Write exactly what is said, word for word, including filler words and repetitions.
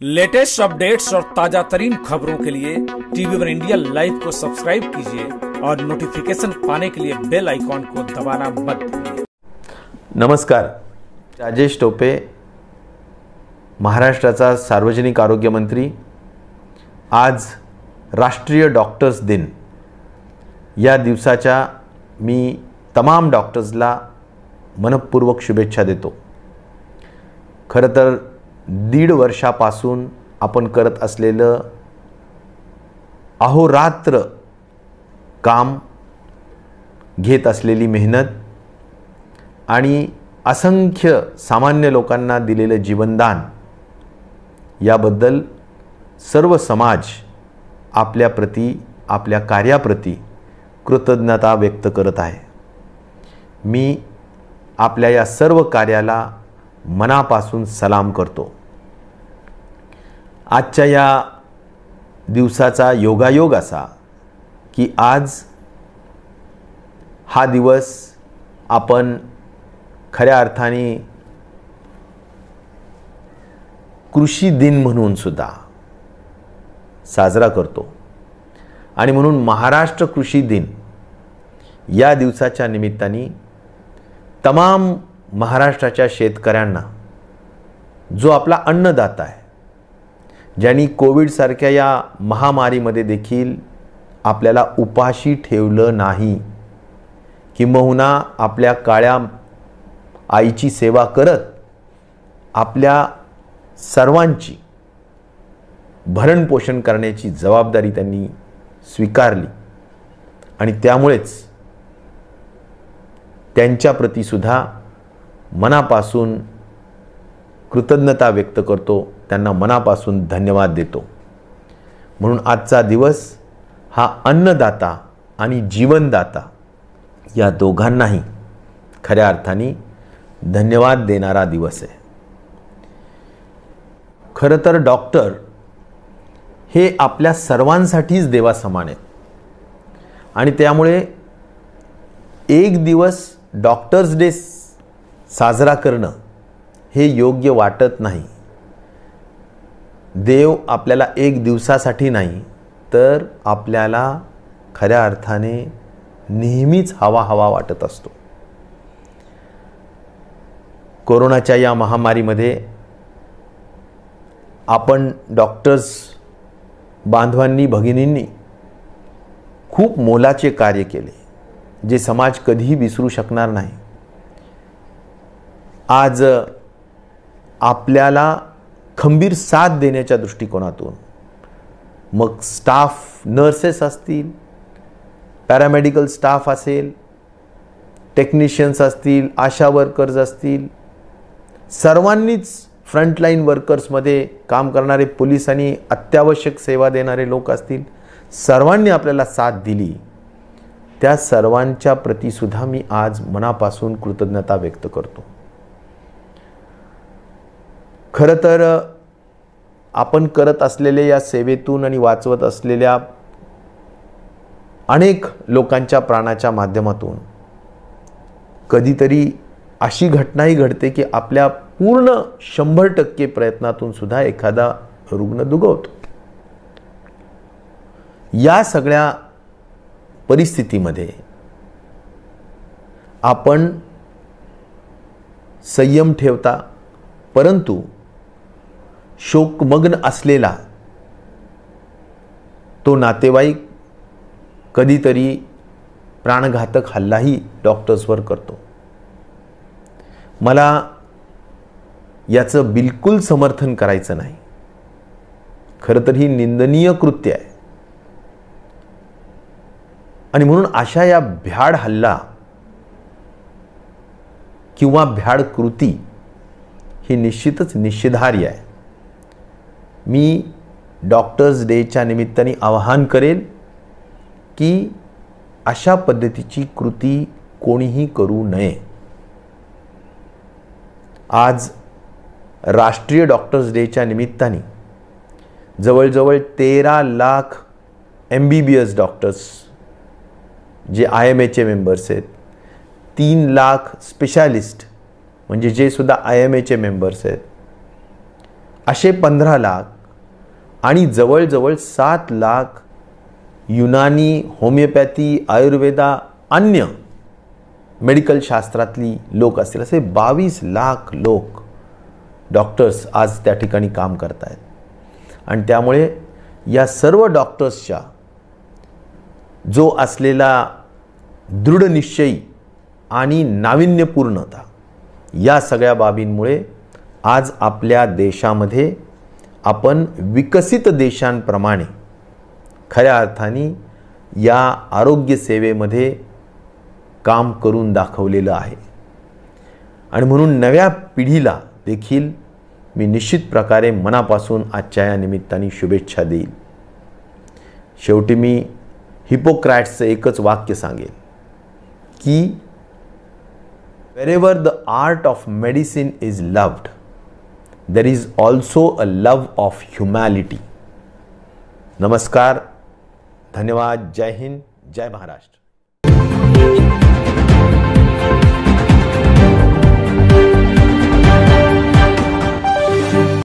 Latest updates और ताजा तरीन खबरों के लिए टीवी वन इंडिया लाइव को सब्सक्राइब कीजिए और नोटिफिकेशन पाने के लिए बेल आइकॉन को दबाना मत भूलिए। नमस्कार, राजेश टोपे, महाराष्ट्राचा सार्वजनिक आरोग्य मंत्री। आज राष्ट्रीय डॉक्टर्स दिन या दिवसाच्या मी तमाम डॉक्टर्सला मनपूर्वक शुभेच्छा देतो। खरं तर दीड वर्षापासून आपण करत असलेलं अहोरात्र काम, घेत असलेली मेहनत आणि असंख्य सामान्य लोकांना दिलेलं जीवनदान याबद्दल सर्व समाज आपल्या प्रती, आपल्या कार्याप्रती कृतज्ञता व्यक्त करत आहे। मी आपल्या या सर्व कार्याला मनापासून सलाम करतो। आजच्या या दिवसाचा योगायोग असा की आज हा दिवस आपण खऱ्या अर्थाने कृषी दिन म्हणून सुद्धा साजरा करतो आणि म्हणून महाराष्ट्र कृषी दिन या दिवसाच्या निमित्ताने तमाम महाराष्ट्राच्या शेतकऱ्यांना, जो आपला अन्नदाता आहे, ज्यांनी कोविड सारख्या या महामारीमध्ये देखील आपल्याला उपाशी ठेवलं नाही, किंबहुना आपल्या काळ्या आईची सेवा करत आपल्या सर्वांची भरणपोषण करण्याची जबाबदारी त्यांनी स्वीकारली आणि त्यामुळेच त्यांच्या प्रती सुद्धा मनापासून कृतज्ञता व्यक्त करतो, त्यांना मनापासून धन्यवाद देतो। म्हणून आजचा दिवस हा अन्नदाता आणि जीवनदाता या दोघांनाही खऱ्या अर्थाने धन्यवाद देणारा दिवस आहे। खरं तर डॉक्टर हे आपल्या सर्वांसाठीच देवासमान आहेत आणि त्यामुळे एक दिवस डॉक्टर्स डे साजरा करणं हे योग्य वाटत नाही। देव आपल्याला एक दिवसासाठी नाही तर आपल्याला खऱ्या अर्थाने नेहमीच हवा हवा वाटत असतो। कोरोनाच्या या महामारीमध्ये आपण डॉक्टर्स बांधवांनी, भगिनींनी खूप मोलाचे कार्य केले, जे समाज कधीही विसरू शकणार नाही। आज आपल्याला खंबीर साथ देण्याच्या दृष्टिकोनातून मग स्टाफ, नर्सेस असतील, पॅरामेडिकल स्टाफ असेल, टेक्निशियन्स असतील, आशा वर्कर्स असतील, सर्वांनीच फ्रंटलाईन वर्कर्समध्ये काम करणारे पोलीस आणि अत्यावश्यक सेवा देणारे लोक असतील, सर्वांनी आपल्याला साथ दिली। त्या सर्वांच्या प्रती सुद्धा मी आज मनापासून कृतज्ञता व्यक्त करतो। खरं तर आपण करत असलेल्या या सेवेतून आणि वाचवत असलेल्या अनेक लोकांच्या प्राणाच्या माध्यमातून कधीतरी अशी घटनाही घडते की आपल्या पूर्ण शंभर टक्के प्रयत्नातून सुद्धा एखादा रुग्ण दुखावतो। या सगळ्या परिस्थितीमध्ये आपण संयम ठेवता, परंतु शोकमग्न असलेला तो नातेवाईक कधीतरी प्राणघातक हल्लाही डॉक्टर्सवर करतो। मला याचं बिलकुल समर्थन करायचं नाही। खरं तर ही निंदनीय कृत्य आहे आणि म्हणून अशा या भ्याड हल्ला किंवा भ्याड कृती ही निश्चितच निषेधार्ह आहे। मी डॉक्टर्स डेच्या निमित्ताने आवाहन करेल की अशा पद्धतीची कृती कोणीही करू नये। आज राष्ट्रीय डॉक्टर्स डेच्या निमित्ताने जवळजवळ तेरा lakh M B B S doctors, जे आय एम एचे मेंबर्स आहेत, तीन लाख स्पेशालिस्ट म्हणजे जे सुद्धा आय एम एचे मेंबर्स आहेत, असे पंधरा लाख आणि जवळजवळ सात लाख युनानी, होमिओपॅथी, आयुर्वेदा, अन्य मेडिकल शास्त्रातली लोक असतील असे बावीस लाख लोक डॉक्टर्स आज त्या ठिकाणी काम करत आहेत. आणि त्यामुळे या सर्व डॉक्टर्सच्या जो असलेला दृढनिश्चयी आणि नाविन्यपूर्णता या सगळ्या बाबींमुळे आज आपल्या देशामध्ये आपण विकसित देशांप्रमाणे खऱ्या अर्थाने या आरोग्य सेवेमध्ये काम करून दाखवलेलं आहे. आणि म्हणून नव्या पिढीला देखील मी निश्चित प्रकारे मनापासून आजच्या या निमित्ताने शुभेच्छा देईल. शेवटी मी हिपोक्रेट्सचं एकच वाक्य सांगेल की wherever the art of medicine is loved, there is also a love of humanity. नमस्कार, धन्यवाद, जय हिंद, जय महाराष्ट्र.